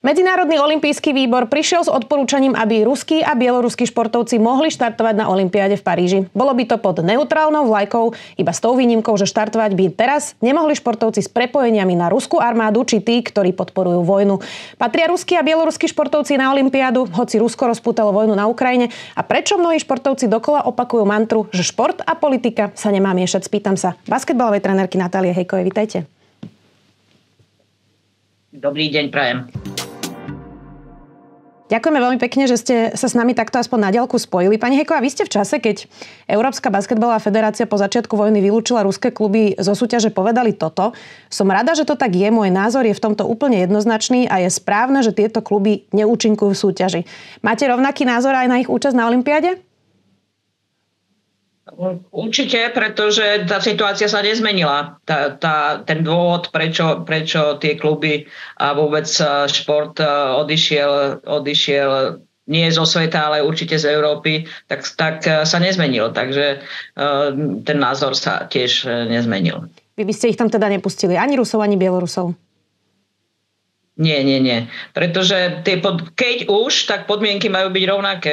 Medzinárodný olympijský výbor prišiel s odporúčaním, aby ruskí a bieloruskí športovci mohli štartovať na olympiáde v Paríži. Bolo by to pod neutrálnou vlajkou, iba s tou výnimkou, že štartovať by teraz nemohli športovci s prepojeniami na ruskú armádu či tí, ktorí podporujú vojnu. Patria ruskí a bieloruskí športovci na olympiádu, hoci Rusko rozpútalo vojnu na Ukrajine? A prečo mnohí športovci dokola opakujú mantru, že šport a politika sa nemá miešať? Spýtam sa basketbalovej trénerky Natálie Hejkovej. Vitajte. Dobrý deň, prajem. Ďakujeme veľmi pekne, že ste sa s nami takto aspoň na diaľku spojili. Pani Hejková, vy ste v čase, keď Európska basketbalová federácia po začiatku vojny vylúčila ruské kluby zo súťaže, povedali toto. Som rada, že to tak je. Môj názor je v tomto úplne jednoznačný a je správne, že tieto kluby neúčinkujú v súťaži. Máte rovnaký názor aj na ich účasť na olympiáde? Určite, pretože tá situácia sa nezmenila. Ten dôvod, prečo tie kluby a vôbec šport odišiel nie zo sveta, ale určite z Európy, tak sa nezmenil. Takže ten názor sa tiež nezmenil. Vy by ste ich tam teda nepustili, ani Rusov, ani Bielorusov? Nie. Pretože keď už, tak podmienky majú byť rovnaké.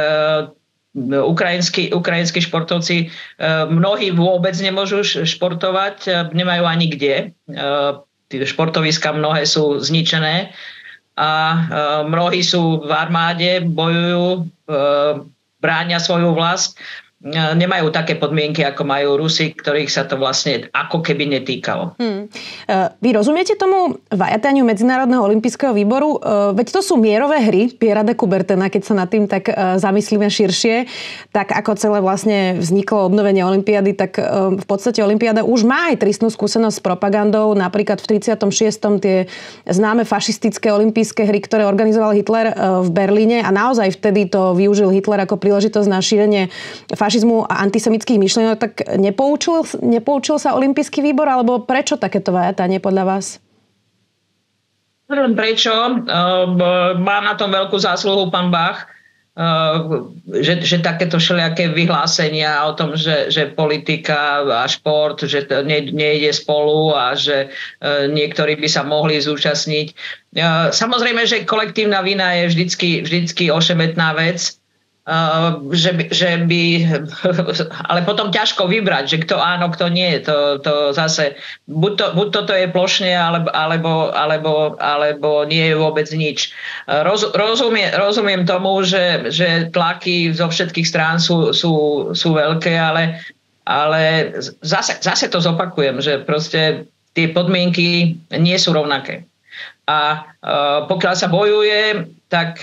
Ukrajinskí športovci mnohí vôbec nemôžu športovať, nemajú ani kde. Športoviska mnohé sú zničené a mnohí sú v armáde, bojujú, bránia svoju vlast. Nemajú také podmienky, ako majú Rusi, ktorých sa to vlastne ako keby netýkalo. Vy rozumiete tomu vajataniu Medzinárodného olympijského výboru? Veď to sú mierové hry Pierra de Coubertina, keď sa nad tým tak zamyslíme širšie. Tak ako celé vlastne vzniklo obnovenie olympiády, tak v podstate olympiáda už má aj tristnú skúsenosť s propagandou. Napríklad v 36. tie známe fašistické olympijské hry, ktoré organizoval Hitler v Berlíne, a naozaj vtedy to využil Hitler ako príležitosť na šírenie fašizmu a antisemických myšlienok. Tak nepoučil sa olympijský výbor, alebo prečo takéto vajatanie podľa vás? Prečo? Má na tom veľkú zásluhu pán Bach, že takéto všelijaké vyhlásenia o tom, že politika a šport, že to nejde spolu a že niektorí by sa mohli zúčastniť. Samozrejme, že kolektívna vina je vždycky ošemetná vec, že by, ale potom ťažko vybrať, že kto áno, kto nie. To zase, buď toto je plošne, alebo nie je vôbec nič. Rozumiem tomu, že tlaky zo všetkých strán sú veľké, ale zase to zopakujem, že proste tie podmienky nie sú rovnaké. A pokiaľ sa bojuje, tak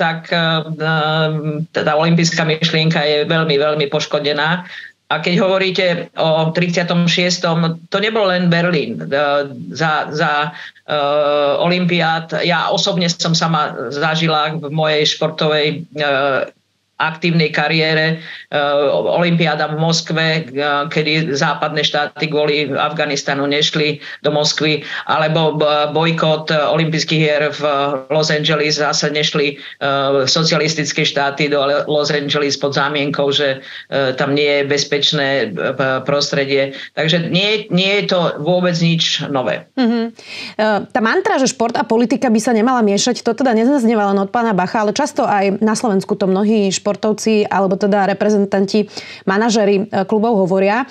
tá olympijská myšlienka je veľmi, veľmi poškodená. A keď hovoríte o 36. to nebol len Berlín. Za olympiád, ja osobne som sama zažila v mojej športovej aktívnej kariére olympiáda v Moskve, kedy západné štáty kvôli Afganistanu nešli do Moskvy, alebo bojkot olympijských hier v Los Angeles, zase nešli socialistické štáty do Los Angeles pod zámienkou, že tam nie je bezpečné prostredie. Takže nie je to vôbec nič nové. Tá mantra, že šport a politika by sa nemala miešať, to teda nezaznieva len od pána Bacha, ale často aj na Slovensku to mnohí športovci alebo teda reprezentanti, manažeri klubov hovoria.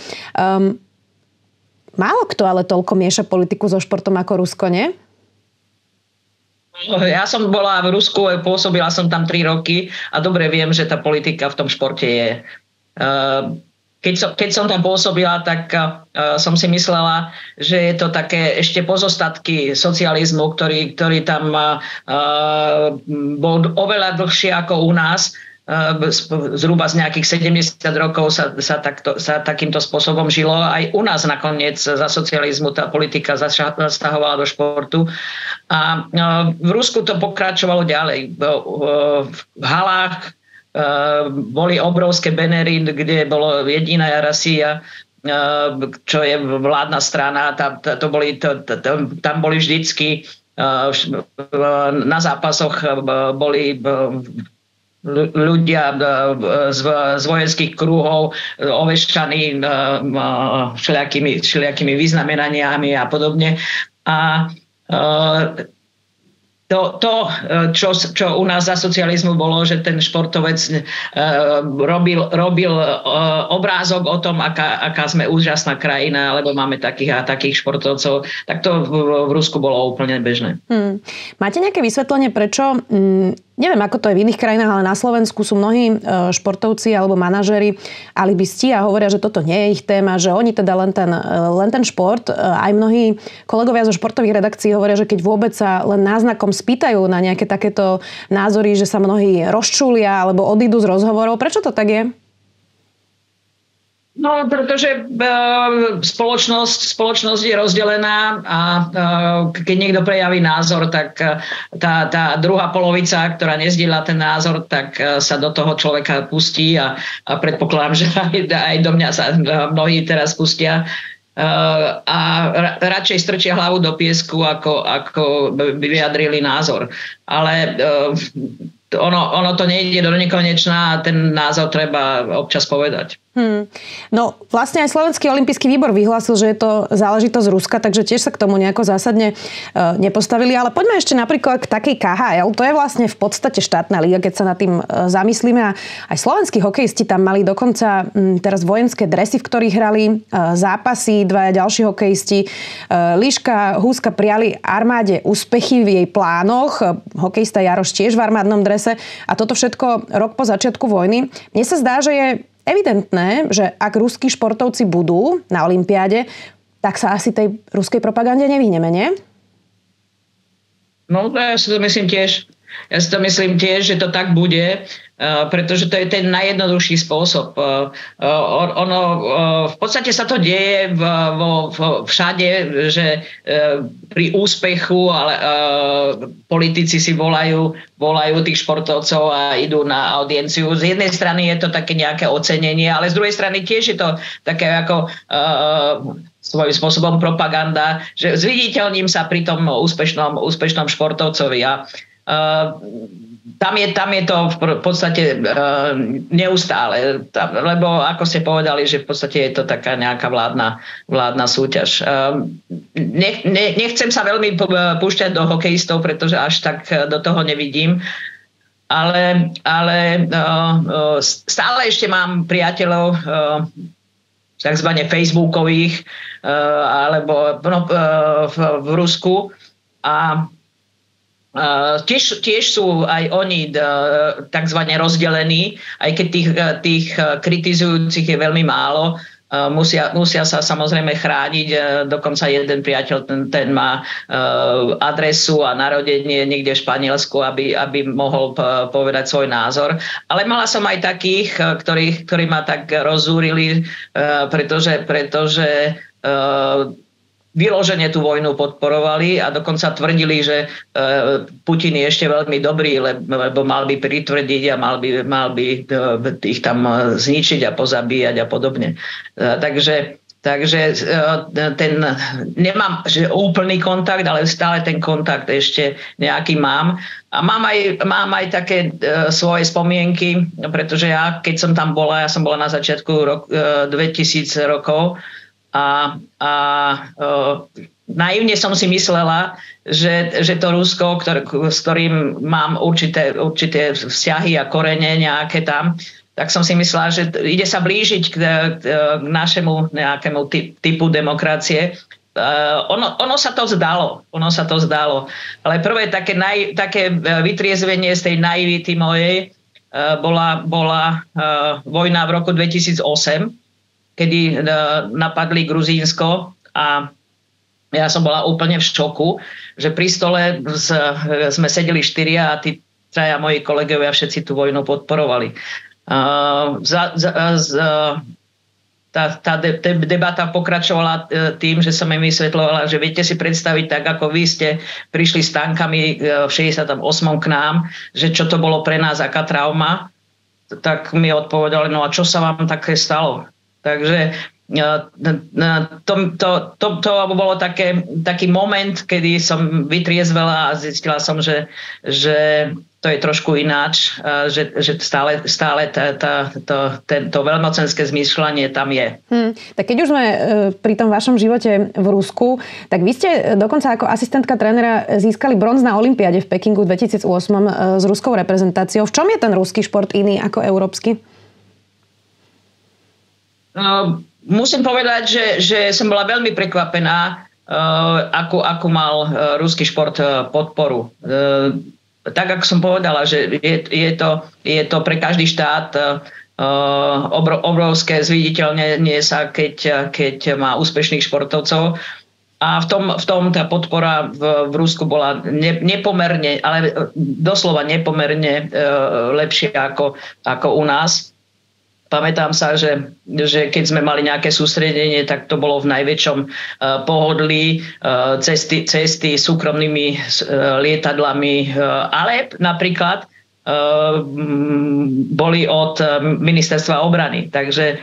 Málo kto ale toľko mieša politiku so športom ako Rusko, nie? Ja som bola v Rusku, pôsobila som tam 3 roky a dobre viem, že tá politika v tom športe je. Keď som tam pôsobila, tak som si myslela, že je to také ešte pozostatky socializmu, ktorý tam bol oveľa dlhšie ako u nás. Zhruba z nejakých 70 rokov sa takýmto spôsobom žilo. Aj u nás nakoniec za socializmu tá politika zasahovala do športu. A v Rusku to pokračovalo ďalej. V halách boli obrovské banery, kde bolo Jediná Rasija, čo je vládna strana. Tam boli vždycky na zápasoch boli ľudia z vojenských kruhov ovešaní všelijakými vyznamenaniami a podobne. A čo u nás za socializmu bolo, že ten športovec robil obrázok o tom, aká sme úžasná krajina, lebo máme takých a takých športovcov, tak to v Rusku bolo úplne bežné. Máte nejaké vysvetlenie, prečo, neviem ako to je v iných krajinách, ale na Slovensku sú mnohí športovci alebo manažeri alibisti a hovoria, že toto nie je ich téma, že oni teda len ten šport, aj mnohí kolegovia zo športových redakcií hovoria, že keď vôbec sa len náznakom spýtajú na nejaké takéto názory, že sa mnohí rozčúlia alebo odídu z rozhovorov. Prečo to tak je? No, pretože spoločnosť je rozdelená a keď niekto prejaví názor, tak tá druhá polovica, ktorá nezdieľa ten názor, tak sa do toho človeka pustí a predpokladám, že aj do mňa sa mnohí teraz pustia. A radšej strčia hlavu do piesku, ako by vyjadrili názor. Ale ono to nejde do nekonečna a ten názor treba občas povedať. No vlastne aj Slovenský olympijský výbor vyhlásil, že je to záležitosť Ruska, takže tiež sa k tomu nejako zásadne nepostavili. Ale poďme ešte napríklad k takej KHL. To je vlastne v podstate štátna liga, keď sa nad tým zamyslíme. A aj slovenskí hokejisti tam mali dokonca teraz vojenské dresy, v ktorých hrali zápasy. Dvaja ďalší hokejisti. Liška, Húska priali armáde úspechy v jej plánoch. Hokejista Jaroš tiež v armádnom drese. A toto všetko rok po začiatku vojny. Mne sa zdá, že je evidentné, že ak ruskí športovci budú na olympiáde, tak sa asi tej ruskej propagande nevyhneme, nie? No, ja si to myslím tiež. Že to tak bude, pretože to je ten najjednoduchší spôsob. V podstate sa to deje všade, že pri úspechu ale politici si volajú tých športovcov a idú na audienciu. Z jednej strany je to také nejaké ocenenie, ale z druhej strany tiež je to také ako svojím spôsobom propaganda, že zviditeľním sa pri tom úspešnom športovcovi. Tam je to v podstate neustále, lebo ako ste povedali, že v podstate je to taká nejaká vládna súťaž. Nechcem sa veľmi púšťať do hokejistov, pretože až tak do toho nevidím, ale stále ešte mám priateľov takzvané facebookových alebo v Rusku a tiež sú aj oni takzvané rozdelení, aj keď tých kritizujúcich je veľmi málo. Musia sa samozrejme chrániť. Dokonca jeden priateľ, ten má adresu a narodenie niekde v Španielsku, aby mohol povedať svoj názor. Ale mala som aj takých, ktorí ma tak rozúrili, pretože vyložene tú vojnu podporovali a dokonca tvrdili, že Putin je ešte veľmi dobrý, lebo mal by pritvrdiť a mal by ich tam zničiť a pozabíjať a podobne. Takže ten nemám že úplný kontakt, ale stále ten kontakt ešte nejaký mám. A mám aj také svoje spomienky, pretože keď som tam bola, ja som bola na začiatku 2000 rokov, a naivne som si myslela, že to Rusko, s ktorým mám určité vzťahy a korene nejaké tam, tak som si myslela, že ide sa blížiť k našemu nejakému typu demokracie. Ono sa to zdalo. Ale prvé také vytriezvenie z tej naivity mojej bola vojna v roku 2008, kedy napadli Gruzínsko a ja som bola úplne v šoku, že pri stole sme sedeli 4 a tí 3 moji kolegovia všetci tú vojnu podporovali. Tá debata pokračovala tým, že som im vysvetľovala, že viete si predstaviť tak, ako vy ste prišli s tankami v 68. k nám, že čo to bolo pre nás, aká trauma, tak mi odpovedali, no a čo sa vám také stalo? Takže to bolo taký moment, kedy som vytriezvela a zistila som, že to je trošku ináč, že stále to veľmocenské zmýšľanie tam je. Tak keď už sme pri tom vašom živote v Rusku, tak vy ste dokonca ako asistentka trénera získali bronz na olympiáde v Pekingu 2008 s ruskou reprezentáciou. V čom je ten ruský šport iný ako európsky? Musím povedať, že som bola veľmi prekvapená, akú mal ruský šport podporu. Tak, ako som povedala, že je to pre každý štát obrovské zviditeľnenie sa, keď má úspešných športovcov. A v tom tá podpora v Rusku bola nepomerne, ale doslova nepomerne lepšia ako u nás. Pamätám sa, že keď sme mali nejaké sústredenie, tak to bolo v najväčšom pohodlí, cesty súkromnými lietadlami, ale napríklad boli od ministerstva obrany. Takže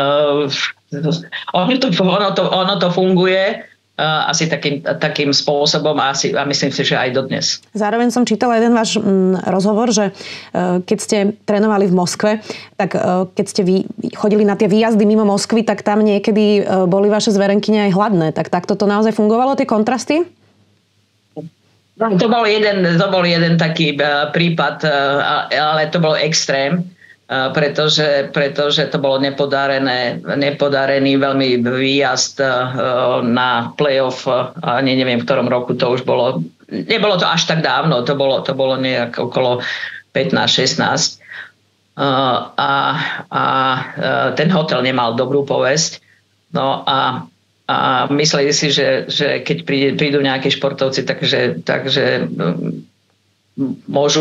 ono to funguje asi takým spôsobom a myslím si, že aj dodnes. Zároveň som čítala jeden váš rozhovor, že keď ste trénovali v Moskve, tak keď ste chodili na tie výjazdy mimo Moskvy, tak tam niekedy boli vaše zverenkyne aj hladné. Tak takto to naozaj fungovalo, tie kontrasty? To bol jeden taký prípad, ale to bol extrém. Pretože to bolo nepodarený veľmi výjazd na play-off, ani neviem, v ktorom roku to už bolo. Nebolo to až tak dávno, to bolo nejak okolo 15-16. A ten hotel nemal dobrú povesť. No a mysleli si, že keď prídu nejakí športovci, takže môžu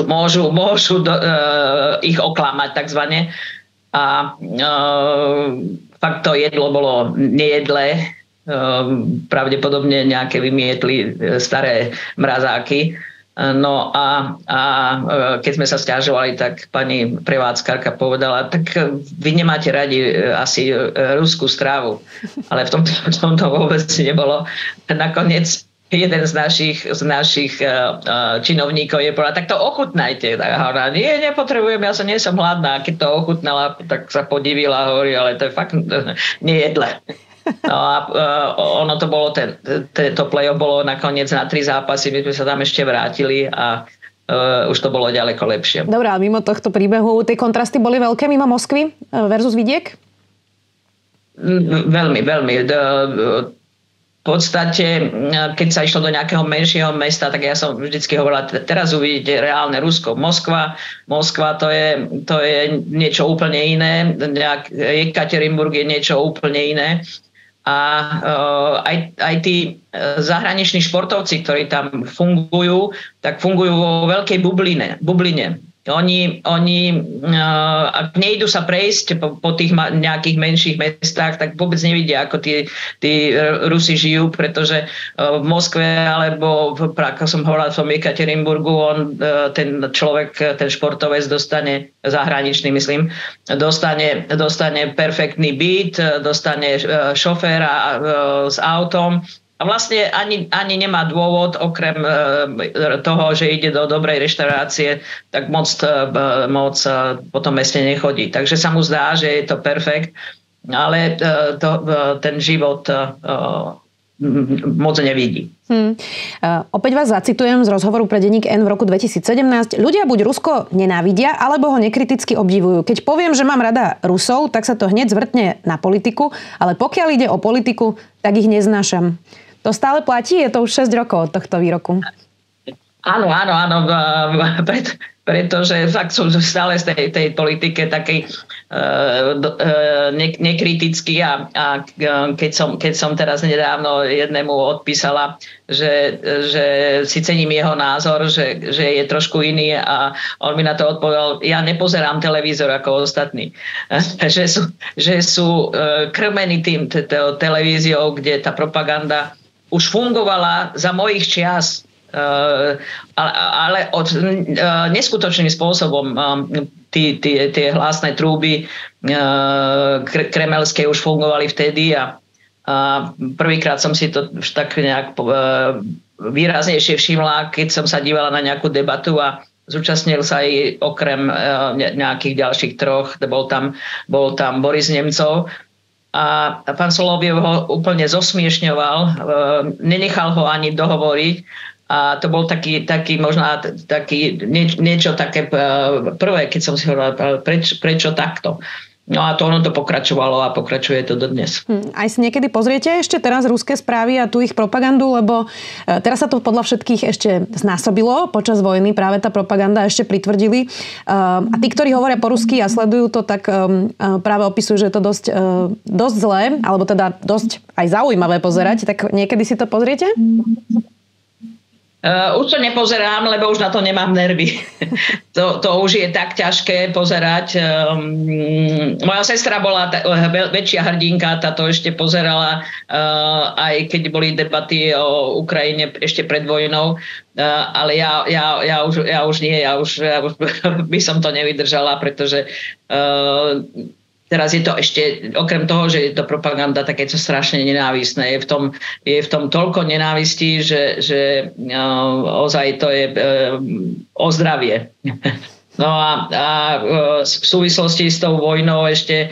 ich oklamať takzvané. A fakt to jedlo bolo nejedlé. Pravdepodobne nejaké vymietli staré mrazáky. No a keď sme sa sťažovali, tak pani prevádzkarka povedala, tak vy nemáte radi asi ruskú strávu. Ale v tomto vôbec nebolo. Nakoniec jeden z našich činovníkov je povedal, tak to ochutnajte. Tak hovorila, nepotrebujem, ja nie som hladná. Keď to ochutnala, tak sa podivila a hovorí, ale to je fakt nejedle. No a ono to bolo, to play-off bolo nakoniec na 3 zápasy, my sme sa tam ešte vrátili a už to bolo ďaleko lepšie. Dobre, a mimo tohto príbehu, tie kontrasty boli veľké mimo Moskvy versus vidiek? Veľmi, veľmi. V podstate, keď sa išlo do nejakého menšieho mesta, tak ja som vždycky hovorila, teraz uvidíte reálne Rusko. Moskva to je niečo úplne iné, Jekaterinburg je niečo úplne iné. A aj tí zahraniční športovci, ktorí tam fungujú, tak fungujú vo veľkej bubline. Oni ak nejdu sa prejsť po tých nejakých menších mestách, tak vôbec nevidia, ako tí Rusi žijú, pretože v Moskve alebo ako som hovorila v tom Jekaterinburgu, ten človek, ten športovec dostane, zahraničný myslím, dostane perfektný byt, dostane šoféra s autom. A vlastne ani nemá dôvod, okrem toho, že ide do dobrej reštaurácie, tak moc po tom meste nechodí. Takže sa mu zdá, že je to perfekt, ale ten život moc nevidí. Opäť vás zacitujem z rozhovoru pre denník N v roku 2017. Ľudia buď Rusko nenávidia, alebo ho nekriticky obdivujú. Keď poviem, že mám rada Rusov, tak sa to hneď zvrtne na politiku, ale pokiaľ ide o politiku, tak ich neznášam. To stále platí? Je to už 6 rokov od tohto výroku. Áno. Pretože fakt sú stále z tej politike takej nekritický a keď som teraz nedávno jednému odpísala, že si cením jeho názor, že je trošku iný a on mi na to odpovedal, ja nepozerám televízor ako ostatní. že sú krmení tým televíziou, kde tá propaganda už fungovala za mojich čias, ale neskutočným spôsobom. tie hlásne trúby kremelské už fungovali vtedy a prvýkrát som si to už tak nejak výraznejšie všimla, keď som sa dívala na nejakú debatu a zúčastnil sa aj okrem nejakých ďalších troch, bol tam Boris Nemcov a pán Soloviev ho úplne zosmiešňoval, nenechal ho ani dohovoriť a to bol taký možno taký niečo také prvé, keď som si hovorila, prečo takto. No a to ono to pokračovalo a pokračuje to dodnes. Aj si niekedy pozriete ešte teraz ruské správy a tú ich propagandu, lebo teraz sa to podľa všetkých ešte znásobilo počas vojny, práve tá propaganda ešte pritvrdili. A tí, ktorí hovoria po rusky a sledujú to, tak práve opisujú, že je to dosť zlé, alebo teda dosť aj zaujímavé pozerať. Tak niekedy si to pozriete? Už to nepozerám, lebo už na to nemám nervy. To už je tak ťažké pozerať. Moja sestra bola väčšia hrdinka, tá to ešte pozerala, aj keď boli debaty o Ukrajine ešte pred vojnou. Ale ja už nie, ja už by som to nevydržala, pretože teraz je to ešte, okrem toho, že je to propaganda takéto strašne nenávistné. Je v tom toľko nenávistí, že ozaj to je o zdravie. No a v súvislosti s tou vojnou ešte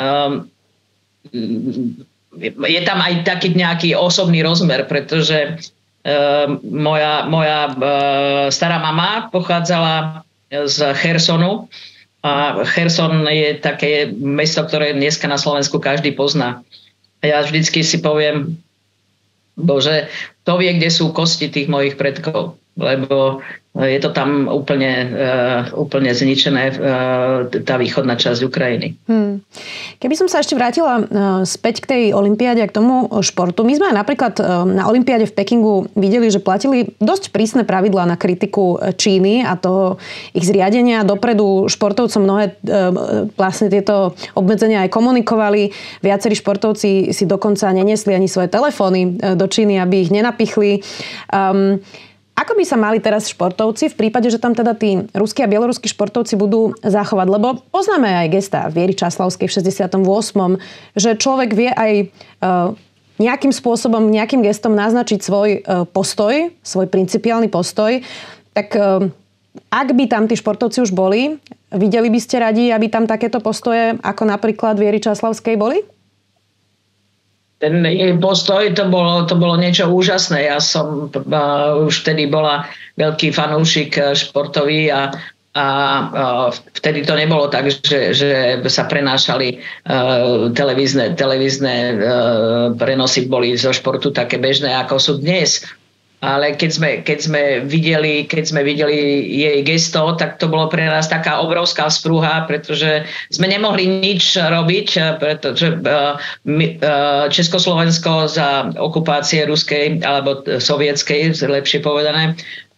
je tam aj taký nejaký osobný rozmer, pretože moja stará mama pochádzala z Chersonu. A Cherson je také mesto, ktoré dneska na Slovensku každý pozná. A ja vždycky si poviem, Bože, to vie, kde sú kosti tých mojich predkov. Lebo je to tam úplne zničené, tá východná časť Ukrajiny. Keby som sa ešte vrátila späť k tej olympiáde a k tomu športu. My sme napríklad na olympiáde v Pekingu videli, že platili dosť prísne pravidlá na kritiku Číny a toho ich zriadenia. Dopredu športovcom mnohé vlastne tieto obmedzenia aj komunikovali. Viacerí športovci si dokonca neniesli ani svoje telefóny do Číny, aby ich nenapichli. Ako by sa mali teraz športovci v prípade, že tam teda tí ruskí a bieloruskí športovci budú zachovať? Lebo poznáme aj gesta Viery Časlavskej v 68., že človek vie aj nejakým spôsobom, nejakým gestom naznačiť svoj postoj, svoj principiálny postoj. Tak ak by tam tí športovci už boli, videli by ste radi, aby tam takéto postoje ako napríklad Viery Časlavskej boli? Ten jej postoj, to bolo niečo úžasné. Ja som už vtedy bola veľký fanúšik športový a vtedy to nebolo tak, že sa prenášali televízne prenosy boli zo športu také bežné, ako sú dnes. Ale keď sme videli jej gesto, tak to bolo pre nás taká obrovská sprúha, pretože sme nemohli nič robiť, pretože Československo za okupácie ruskej alebo sovietskej, lepšie povedané,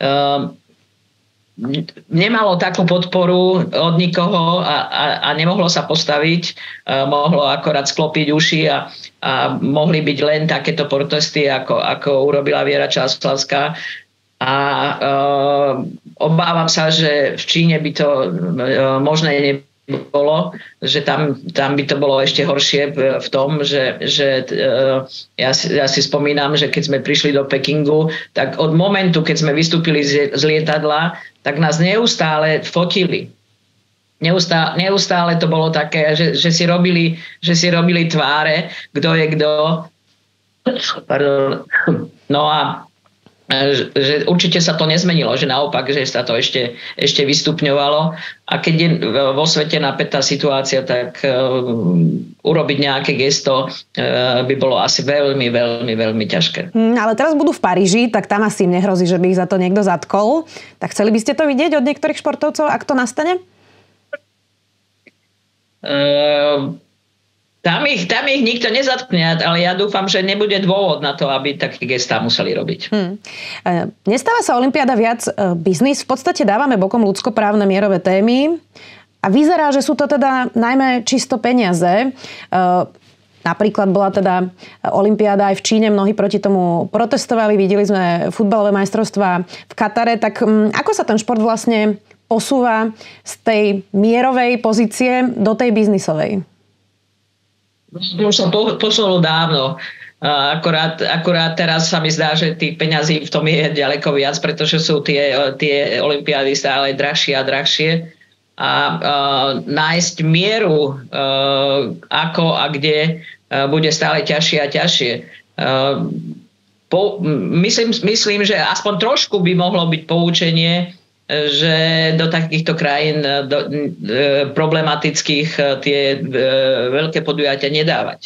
nemalo takú podporu od nikoho a nemohlo sa postaviť, mohlo akorát sklopiť uši a mohli byť len takéto protesty, ako urobila Viera Časlavská. A obávam sa, že v Číne by to možné nebolo, že tam by to bolo ešte horšie v tom, že ja si spomínam, že keď sme prišli do Pekingu, tak od momentu, keď sme vystúpili z lietadla, tak nás neustále fotili. Neustále to bolo také, že si robili tváre, kto je kto. Pardon. No a že určite sa to nezmenilo, že naopak, že sa to ešte vystupňovalo. A keď je vo svete napätá situácia, tak urobiť nejaké gesto by bolo asi veľmi, veľmi, veľmi ťažké. Ale teraz budú v Paríži, tak tam asi nehrozí, že by ich za to niekto zatkol. Tak chceli by ste to vidieť od niektorých športovcov, ak to nastane? Tam ich nikto nezatkne, ale ja dúfam, že nebude dôvod na to, aby také gestá museli robiť. Nestáva sa olympiáda viac biznis? V podstate dávame bokom ľudskoprávne mierové témy a vyzerá, že sú to teda najmä čisto peniaze. Napríklad bola teda olympiáda aj v Číne, mnohí proti tomu protestovali, videli sme futbalové majstrovstvá v Katare. Tak ako sa ten šport vlastne posúva z tej mierovej pozície do tej biznisovej? Už som posunul dávno. Akurát teraz sa mi zdá, že tých peňazí v tom je ďaleko viac, pretože sú tie olympiády stále drahšie a drahšie. A nájsť mieru, ako a kde, bude stále ťažšie a ťažšie. Myslím, že aspoň trošku by mohlo byť poučenie, že do takýchto krajín problematických tie veľké podujatia nedávať.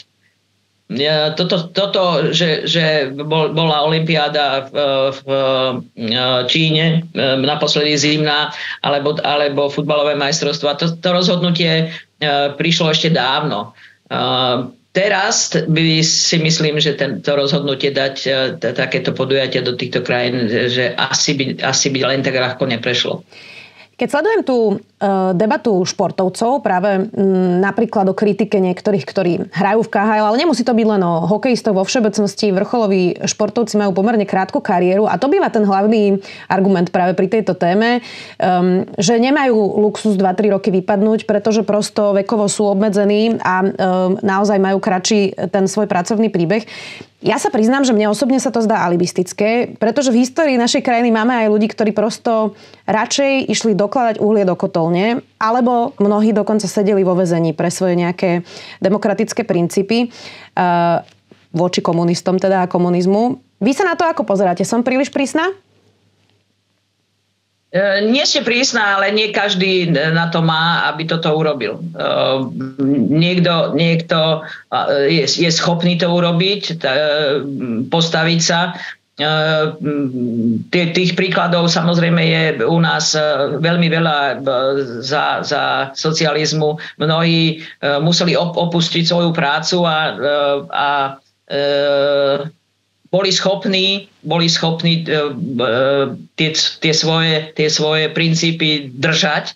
Toto, že bola olympiáda v Číne, naposledy zimná, alebo futbalové majstrovstvá, to rozhodnutie prišlo ešte dávno. Teraz by si myslím, že to rozhodnutie dať takéto podujatia do týchto krajín, že asi by len tak ľahko neprešlo. Keď sledujem tú debatu športovcov, práve napríklad o kritike niektorých, ktorí hrajú v KHL, ale nemusí to byť len o hokejistoch vo všeobecnosti, vrcholoví športovci majú pomerne krátku kariéru a to býva ten hlavný argument práve pri tejto téme, že nemajú luxus 2-3 roky vypadnúť, pretože prosto vekovo sú obmedzení a naozaj majú kratší ten svoj pracovný príbeh. Ja sa priznám, že mne osobne sa to zdá alibistické, pretože v histórii našej krajiny máme aj ľudí, ktorí prosto radšej išli dokladať uhlie do kotolne, alebo mnohí dokonca sedeli vo väzení pre svoje nejaké demokratické princípy voči komunistom teda a komunizmu. Vy sa na to ako pozeráte? Som príliš prísna? Nie ste prísna, ale nie každý na to má, aby toto urobil. Niekto je schopný to urobiť, postaviť sa. Tých príkladov samozrejme je u nás veľmi veľa za socializmu. Mnohí museli opustiť svoju prácu a boli schopní tie svoje princípy držať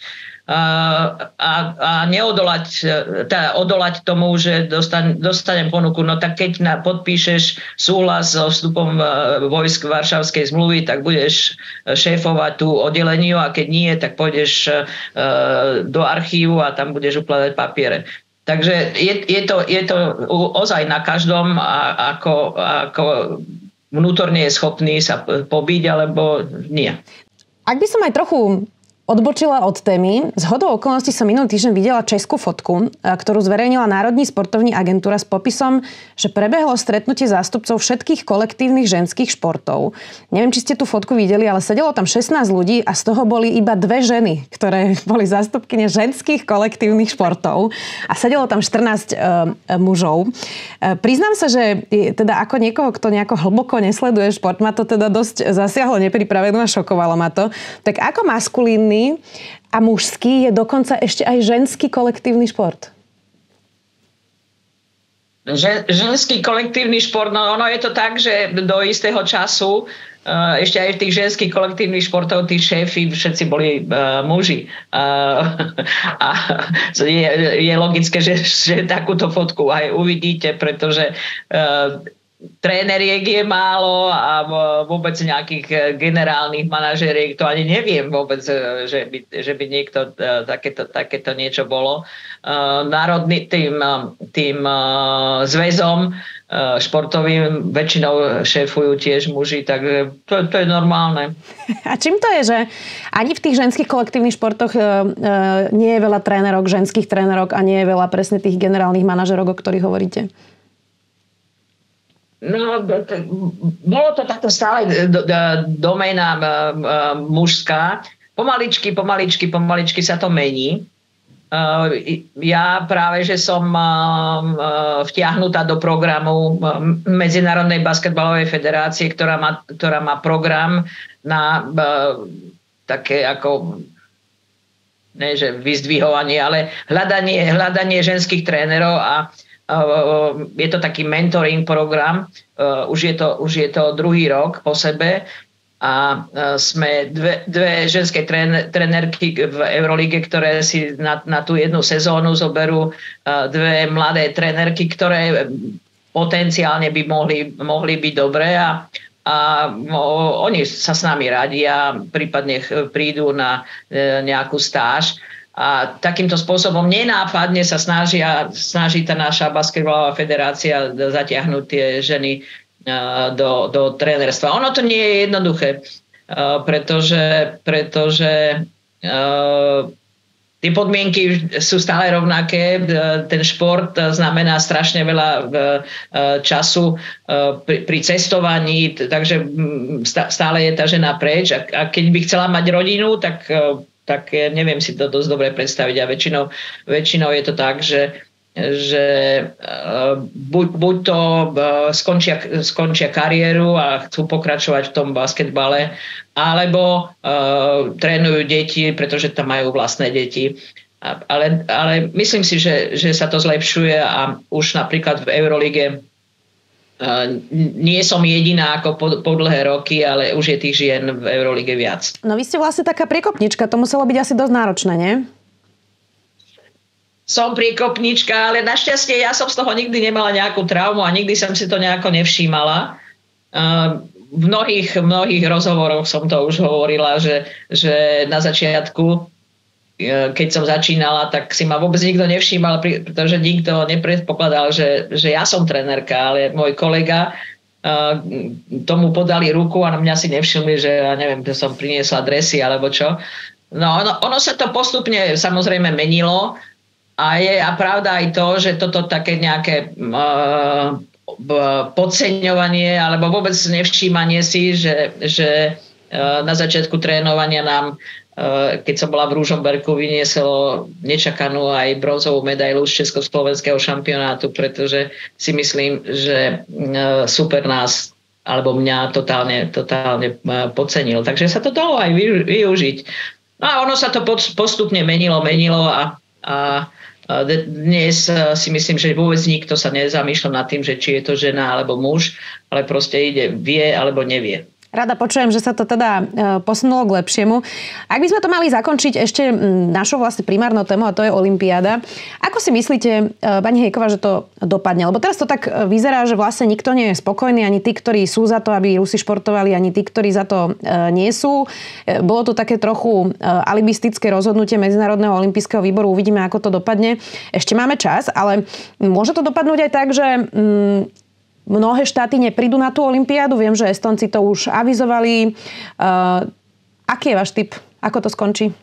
a odolať tomu, že dostanem ponuku. No tak keď podpíšeš súhlas so vstupom vojsk Varšavskej zmluvy, tak budeš šéfovať tú oddeleniu a keď nie, tak pôjdeš do archívu a tam budeš ukladať papiere. Takže je to ozaj na každom, ako vnútorne je schopný sa pobiť, alebo nie. Ak by som aj trochu odbočila od témy, zhodou okolností som minulý týždeň videla českú fotku, ktorú zverejnila Národní sportovní agentúra s popisom, že prebehlo stretnutie zástupcov všetkých kolektívnych ženských športov. Neviem, či ste tú fotku videli, ale sedelo tam 16 ľudí a z toho boli iba 2 ženy, ktoré boli zástupkyne ženských kolektívnych športov a sedelo tam 14 mužov. Priznám sa, že teda ako niekoho, kto nejako hlboko nesleduje šport, ma to teda dosť zasiahlo nepripravenú a šokovalo ma to. Tak ako maskulínny a mužský je dokonca ešte aj ženský kolektívny šport? Ženský kolektívny šport, no ono je to tak, že do istého času ešte aj v tých ženských kolektívnych športov tí šéfi všetci boli muži. A je logické, že takúto fotku aj uvidíte, pretože tréneriek je málo a vôbec nejakých generálnych manažeriek, to ani neviem vôbec, že by niekto takéto niečo bolo. Národný tým zväzom športovým väčšinou šéfujú tiež muži, takže to je normálne. A čím to je, že ani v tých ženských kolektívnych športoch nie je veľa trénerok, ženských trénerok a nie je veľa presne tých generálnych manažerok, o ktorých hovoríte? No, bolo to takto stále doména mužská. Pomaličky sa to mení. Ja práve, že som vtiahnutá do programu Medzinárodnej basketbalovej federácie, ktorá má program na také ako ne, že vyzdvihovanie, ale hľadanie ženských trénerov a je to taký mentoring program, už je to druhý rok po sebe a sme dve ženské trenérky v Eurolíge, ktoré si na tú jednu sezónu zoberú dve mladé trenérky, ktoré potenciálne by mohli byť dobré a a oni sa s nami radia, prípadne prídu na nejakú stáž. A takýmto spôsobom nenápadne sa snaží tá naša basketbalová federácia zatiahnuť tie ženy do trénerstva. Ono to nie je jednoduché, pretože tie podmienky sú stále rovnaké. Ten šport znamená strašne veľa času pri cestovaní, takže stále je tá žena preč. A keď by chcela mať rodinu, tak neviem si to dosť dobre predstaviť. A väčšinou je to tak, že buď to skončia kariéru a chcú pokračovať v tom basketbale, alebo trénujú deti, pretože tam majú vlastné deti. Ale myslím si, že sa to zlepšuje a už napríklad v Eurolige nie som jediná ako po dlhé roky, ale už je tých žien v Eurolige viac. No vy ste vlastne taká priekopnička, to muselo byť asi dosť náročné, nie? Som priekopnička, ale našťastie ja som z toho nikdy nemala nejakú traumu a nikdy som si to nejako nevšímala. V mnohých rozhovoroch som to už hovorila, že na začiatku, keď som začínala, tak si ma vôbec nikto nevšímal, pretože nikto nepredpokladal, že ja som trenérka, ale môj kolega tomu podali ruku a na mňa si nevšimli, že ja neviem, že som priniesla dresy alebo čo. No ono sa to postupne samozrejme menilo a je pravda aj to, že toto také nejaké podceňovanie alebo vôbec nevšímanie si, že na začiatku trénovania nám, keď som bola v Ružomberku, vynieslo nečakanú aj bronzovú medailu z československého šampionátu, pretože si myslím, že super nás alebo mňa totálne podcenil. Takže sa to dalo aj využiť. No a ono sa to postupne menilo a dnes si myslím, že vôbec nikto sa nezamýšľa nad tým, že či je to žena alebo muž, ale proste vie alebo nevie. Rada počujem, že sa to teda posunulo k lepšiemu. Ak by sme to mali zakončiť ešte našou vlastne primárnou témou, a to je olympiáda. Ako si myslíte, pani Hejková, že to dopadne? Lebo teraz to tak vyzerá, že vlastne nikto nie je spokojný, ani tí, ktorí sú za to, aby Rusi športovali, ani tí, ktorí za to nie sú. Bolo to také trochu alibistické rozhodnutie Medzinárodného olympijského výboru. Uvidíme, ako to dopadne. Ešte máme čas, ale môže to dopadnúť aj tak, že mnohé štáty neprídu na tú olympiádu. Viem, že Estonci to už avizovali. Aký je váš tip? Ako to skončí?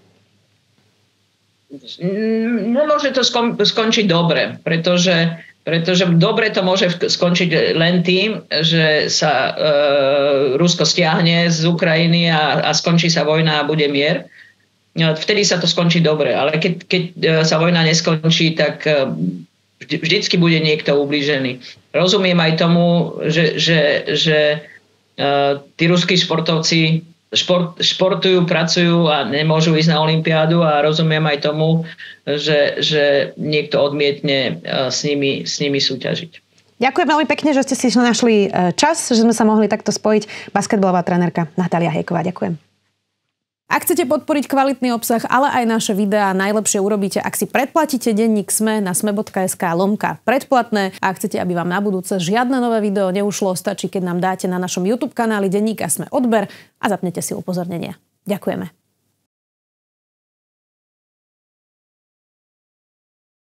Nemôže to skončiť dobre, pretože dobre to môže skončiť len tým, že sa Rusko stiahne z Ukrajiny a skončí sa vojna a bude mier. Vtedy sa to skončí dobre. Ale keď sa vojna neskončí, tak vždycky bude niekto ublížený. Rozumiem aj tomu, že tí ruskí športovci športujú, pracujú a nemôžu ísť na olympiádu a rozumiem aj tomu, že niekto odmietne s nimi súťažiť. Ďakujem veľmi pekne, že ste si našli čas, že sme sa mohli takto spojiť. Basketbalová trénerka Natália Hejková. Ďakujem. Ak chcete podporiť kvalitný obsah, ale aj naše videá, najlepšie urobíte, ak si predplatíte denník SME na sme.sk/predplatné. A ak chcete, aby vám na budúce žiadne nové video neušlo, stačí, keď nám dáte na našom YouTube kanáli denníka SME odber a zapnete si upozornenia. Ďakujeme.